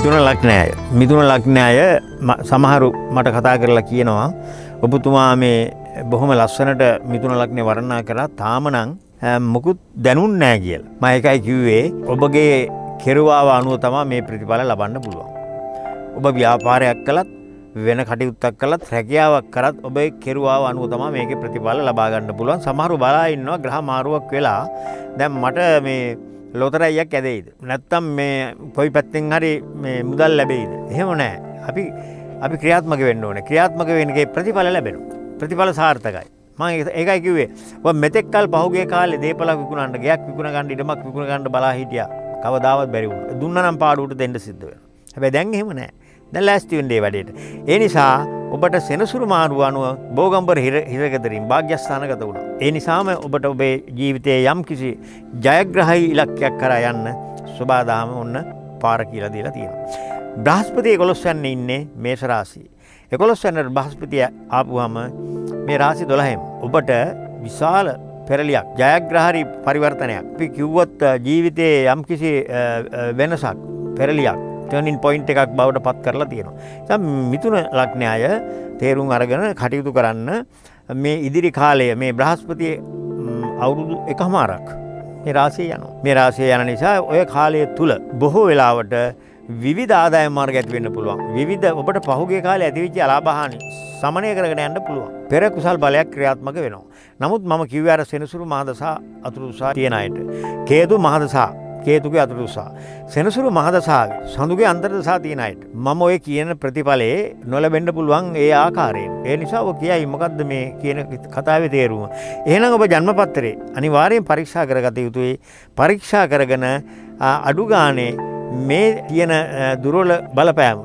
මිථුන ලග්නයය. මිථුන ලග්නයය සමහරු මට කතා කරලා කියනවා ඔබතුමා මේ බොහොම ලස්සනට මිථුන ලග්නේ වර්ණනා කරලා තාම නම් මොකුත් දැනුන්නේ නැහැ කියලා. මම ඒකයි කිව්වේ ඔබගේ කෙරුවාව අනුව තමයි මේ ප්‍රතිඵල ලබන්න පුළුවන්. ඔබ ව්‍යාපාරයක් කළත් වෙන කටයුත්තක් කළත් රැකියාවක් කරත් ඔබේ කෙරුවාව අනුව තමයි මේකේ ප්‍රතිඵල ලබා ගන්න පුළුවන්. සමහරව බලා ඉන්නවා ග්‍රහ මාරුවක් වෙලා දැන් මට මේ ලොතරැයියක් ඇදෙයිද නැත්තම් මේ කොයි පැත්තෙන් හරි මේ මුදල් ලැබෙයිද? එහෙම නැහැ. අපි ක්‍රියාත්මක වෙන්න ඕනේ. ක්‍රියාත්මක වෙනකේ ප්‍රතිඵල ලැබෙනවා. ප්‍රතිඵල සාර්ථකයි. මම ඒකයි කිව්වේ ඔබ මෙතෙක් කල් පහුගිය කාලේ දීපලක් විකුණන්න, ගයක් විකුණ ගන්න, ඉඩමක් විකුණ ගන්න බලා හිටියා. කවදාවත් බැරි වුණා. දුන්නා නම් පාඩුවට දෙන්න සිද්ධ වෙනවා. හැබැයි දැන් එහෙම නැහැ. දැන් ලෑස්ති වෙන්නේ වැඩේට. ඒ නිසා ඔබට සෙනසුරු මාරුව අනුව බෝගම්බර හිරගෙදරින් භාග්‍යස්ථානගත වුණා. ඒ නිසාම ඔබට ඔබේ ජීවිතයේ යම් කිසි ජයග්‍රහී ඉලක්කයක් කරා යන්න සබාදාම ඔන්න පාර කියලා දීලා තියෙනවා. බ්‍රහස්පති 11 වෙනි ඉන්නේ මේෂ රාශියේ. 11 වෙනි බ්‍රහස්පතිය ආපුවම මේ රාශි 12න් ඔබට විශාල පෙරලියක් ජයග්‍රහී පරිවර්තනයක්. අපි කිව්වොත් ජීවිතයේ යම් කිසි වෙනසක් පෙරලියක් ටර්නින් පොයින්ට් එකක් බවට පත් කරලා තියෙනවා. දැන් මිථුන ලග්නයය තේරුම් අරගෙන කටයුතු කරන්න මේ ඉදිරි කාලය මේ බ්‍රහස්පති අවුරුදු එකමාරක් මේ රාශිය යනවා. මේ රාශිය යන නිසා ඔය කාලය තුල බොහෝ වෙලාවට විවිධ ආදායම් මාර්ග ඇති වෙන්න පුළුවන්. විවිධ ඔබට පහුගිය කාලේ ඇතිවෙච්ච අලාභහානි සමනය කරගෙන යන්න පුළුවන්. පෙර කුසල් බලයක් ක්‍රියාත්මක වෙනවා. නමුත් මම කිව්වේ අර සෙනසුරු මහදසා අතුරුසා තියන අයට. කේතු මහදසා කේතුගේ අතුරුසා. සෙනසුරු මහදසාවේ සඳුගේ අන්තර්දසා තියෙන අයට මම ඔය කියන ප්‍රතිඵලේ නොලැබෙන්න පුළුවන් ඒ ආකාරයෙන්. ඒ නිසා ඔබ කියයි මොකද්ද මේ කියන කතාවේ තේරුම. එහෙනම් ඔබ ජන්මපත්‍රේ අනිවාර්යෙන් පරීක්ෂා කරගත යුතුයි. පරීක්ෂා කරගෙන අඩු ගානේ මේ තියෙන දුර්වල බලපෑම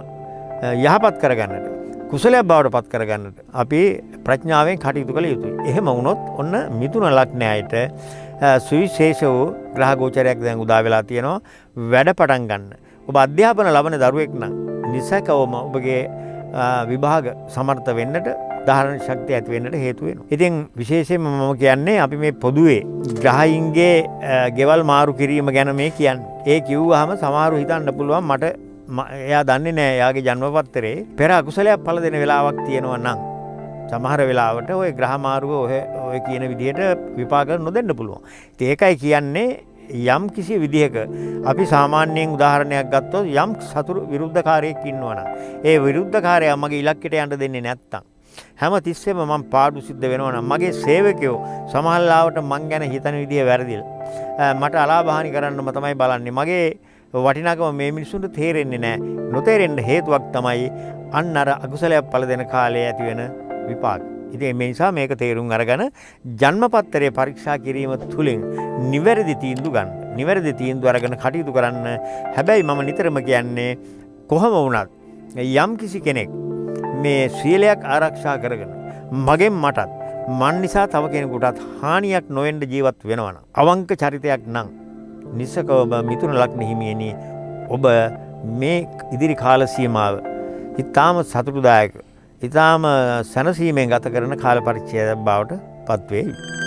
යහපත් කරගන්නට කුසලයක් බවට පත් කරගන්නට අපි ප්‍රඥාවෙන් කටයුතු කළ යුතුයි. එහෙම වුණොත් ඔන්න මිථුන ලග්නයට සුවිශේෂ වූ ග්‍රහ ගෝචරයක් දැන් උදා වෙලා තියෙනවා. වැඩ පටන් ගන්න. ඔබ අධ්‍යාපන ලබන දරුවෙක් නම් නිසකවම ඔබගේ විභාග සමර්ථ වෙන්නට ධාරණ ශක්තිය ඇති වෙන්නට හේතු වෙනවා. ඉතින් විශේෂයෙන්ම මම කියන්නේ අපි මේ පොදුවේ ග්‍රහයින්ගේ ගෙවල් මාරු කිරීම ගැන මේ කියන්නේ. ඒ කිව්වහම සමහරව හිතන්න පුළුවන් මට එයා දන්නේ නැහැ එයාගේ ජන්මපත්‍රයේ පෙර අකුසලයක් පළ දෙන වෙලාවක් තියෙනවා නම් සමහර වෙලාවට ওই ග්‍රහ මාරුව ඔය කියන විදිහට විපාක නොදෙන්න පුළුවන්. ඉතින් ඒකයි කියන්නේ යම් කිසි විදිහක අපි සාමාන්‍යයෙන් උදාහරණයක් ගත්තොත් යම් සතුරු විරුද්ධකාරයෙක් ඉන්නවා නම් ඒ විරුද්ධකාරයා මගේ ඉලක්කයට යන්න දෙන්නේ නැත්තම් හැම තිස්සෙම මම පාඩු සිද්ධ වෙනවා නම් මගේ සේවකයෝ සමහරවිට මං ගැන හිතන විදිය වැරදිලා මට අලාභහානි කරන්නම තමයි බලන්නේ. මගේ වටිනාකම මේ මිනිස්සුන්ට තේරෙන්නේ නැහැ. නොතේරෙන්න හේතුවක් තමයි අන්න අර අකුසලයක් පළ දෙන කාලයේ ඇති වෙන විපාක. ඉතින් මේ නිසා මේක තේරුම් අරගෙන ජන්මපත්‍රයේ පරීක්ෂා කිරීම තුළින් නිවැරදි තීන්දුව ගන්න. නිවැරදි තීන්දුව අරගෙන කටයුතු කරන්න. හැබැයි මම නිතරම කියන්නේ කොහොම වුණත් යම් කිසි කෙනෙක් මේ සීලයක් ආරක්ෂා කරගෙන මගෙන් මටත් මන් නිසා තව කෙනෙකුටත් හානියක් නොවෙන්න ජීවත් වෙනවා නම් අවංක චරිතයක් නම් නිසකව මිථුන ලග්න හිමියනි ඔබ මේ ඉදිරි කාල සීමාව ඊටාම සතුටුදායක ඊටාම සැනසීමෙන් ගත කරන කාල පරිච්ඡේදයක් බවට පත් වෙයි.